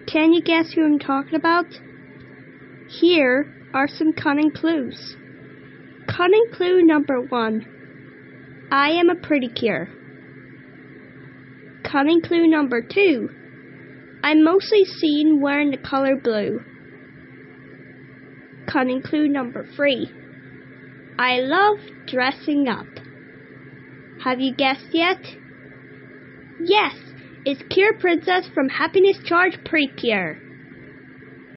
Can you guess who I'm talking about? Here are some cunning clues. Cunning clue number 1. I am a pretty cure. Cunning clue number 2. I'm mostly seen wearing the color blue. Cunning clue number 3. I love dressing up. Have you guessed yet? Yes, it's Cure Princess from Happiness Charge Precure.